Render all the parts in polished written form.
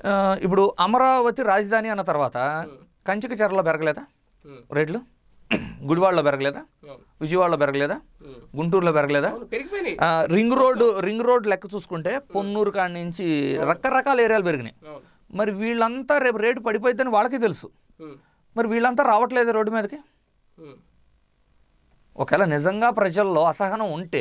ఇప్పుడు అమరావతి రాజధాని అన్న తర్వాత కంచికచర్లలో పెరగలేదా రేట్లు? గుడివాడలో పెరగలేదా? విజయవాడలో పెరగలేదా? గుంటూరులో పెరగలేదా? రింగ్ రోడ్ లెక్క చూసుకుంటే పొన్నూరు కాడి నుంచి రకరకాల ఏరియాలు పెరిగినాయి. మరి వీళ్ళంతా రేపు రేటు పడిపోయిద్దని వాళ్ళకి తెలుసు. మరి వీళ్ళంతా రావట్లేదు రోడ్డు మీదకి. ఒకవేళ నిజంగా ప్రజల్లో అసహనం ఉంటే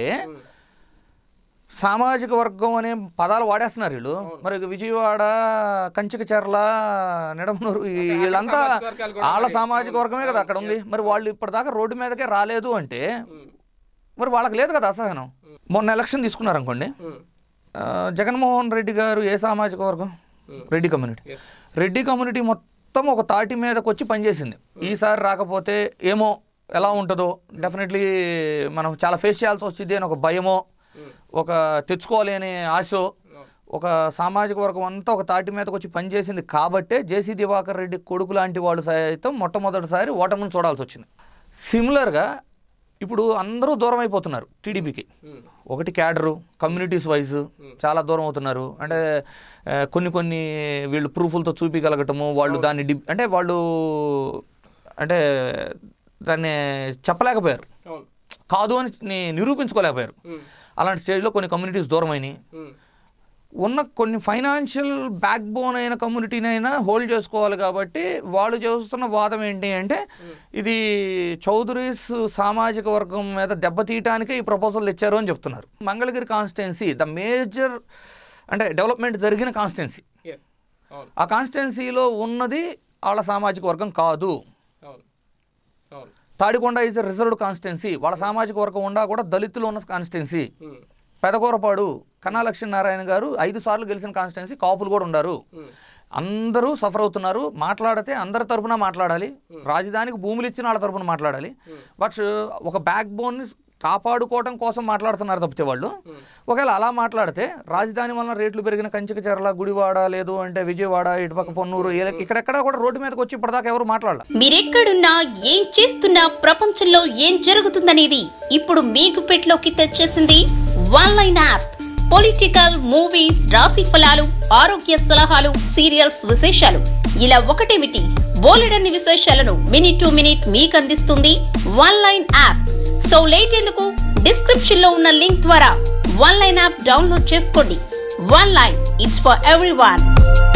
సామాజిక వర్గం అనే పదాలు వాడేస్తున్నారు వీళ్ళు. మరి విజయవాడ, కంచికచర్ల, నిడమనూరు వీళ్ళంతా వాళ్ళ సామాజిక వర్గమే కదా అక్కడ ఉంది. మరి వాళ్ళు ఇప్పటిదాకా రోడ్డు మీదకే రాలేదు అంటే మరి వాళ్ళకి లేదు కదా అసహనం. మొన్న ఎలక్షన్ తీసుకున్నారు అనుకోండి, జగన్మోహన్ రెడ్డి గారు ఏ సామాజిక వర్గం? రెడ్డి కమ్యూనిటీ. రెడ్డి కమ్యూనిటీ మొత్తం ఒక తాటి మీదకి వచ్చి పనిచేసింది. ఈసారి రాకపోతే ఏమో ఎలా ఉంటుందో, డెఫినెట్లీ మనం చాలా ఫేస్ చేయాల్సి వచ్చింది అని ఒక భయమో, ఒక తెచ్చుకోవాలి అనే ఆశో, ఒక సామాజిక వర్గం అంతా ఒక తాటి మీదకి వచ్చి పనిచేసింది కాబట్టే జేసీ దివాకర్ రెడ్డి కొడుకు లాంటి వాళ్ళు సైతం మొట్టమొదటిసారి ఓటమిని చూడాల్సి వచ్చింది. సిమిలర్గా ఇప్పుడు అందరూ దూరం అయిపోతున్నారు టీడీపీకి. ఒకటి క్యాడరు, కమ్యూనిటీస్ వైజ్ చాలా దూరం అవుతున్నారు. అంటే కొన్ని వీళ్ళు ప్రూఫ్లతో చూపించగలగటము, వాళ్ళు దాన్ని అంటే వాళ్ళు అంటే దాన్ని చెప్పలేకపోయారు, కాదు అని నిరూపించుకోలేకపోయారు. అలాంటి స్టేజ్లో కొన్ని కమ్యూనిటీస్ దూరం అయినాయి. ఉన్న కొన్ని ఫైనాన్షియల్ బ్యాక్ బోన్ అయిన కమ్యూనిటీనైనా హోల్డ్ చేసుకోవాలి కాబట్టి వాళ్ళు చేస్తున్న వాదం ఏంటి అంటే ఇది చౌదరీస్ సామాజిక వర్గం మీద దెబ్బతీయటానికే ఈ ప్రపోజల్ ఇచ్చారు అని చెప్తున్నారు. మంగళగిరి కాన్స్టిట్యున్సీ ద మేజర్ అంటే డెవలప్మెంట్ జరిగిన కాన్స్టిట్యున్సీ. ఆ కాన్స్టిట్యున్సీలో ఉన్నది వాళ్ళ సామాజిక వర్గం కాదు. Tadikonda is a reserved constituency. వాళ్ళ సామాజిక వర్గం ఉండా కూడా దళితులు ఉన్న కాన్స్టిట్యున్సీ. పెదకూరపాడు కన్నా లక్ష్మీనారాయణ గారు 5 సార్లు గెలిచిన కాన్స్టిట్యున్సీ, కాపులు కూడా ఉన్నారు. అందరూ సఫర్ అవుతున్నారు. మాట్లాడితే అందరి తరఫున మాట్లాడాలి, రాజధానికి భూములు ఇచ్చిన వాళ్ళ తరఫున మాట్లాడాలి. బట్ ఒక బ్యాక్ బోన్ కాపాడుకోవడం కోసం మాట్లాడుతున్నారు తప్పితే వాళ్ళు. ఒకవేళ అలా మాట్లాడితే రాజధాని వలన రేట్లు పెరిగిన కంచికచర్ల, గుడివాడ, లేదు అంటే విజయవాడ, ఇటుపక్క పొన్నూరు, ఇక్కడెక్కడా కూడా రోడ్డు మీదకి వచ్చి ఇప్పటిదాకా ఎవరు మాట్లాడాలి. మీరెక్కడున్నా ఏం చేస్తున్నా ప్రపంచంలో ఏం జరుగుతుందనేది ఇప్పుడు మీకు పెట్లోకి తెచ్చేసింది వన్లైన్ యాప్. పొలిటికల్, మూవీస్, రాశి ఫలాలు, ఆరోగ్య సలహాలు, సీరియల్స్ విశేషాలు ఇలా ఒకటేమిటి బోలెడన్ని విశేషాలను మినిట్ టు మినిట్ మీకు అందిస్తుంది వన్లైన్ యాప్. సో లేట్ ఎందుకు, డిస్క్రిప్షన్ లో ఉన్న లింక్ ద్వారా వన్లైన్ యాప్ డౌన్లోడ్ చేసుకోండి. One line, it's for everyone.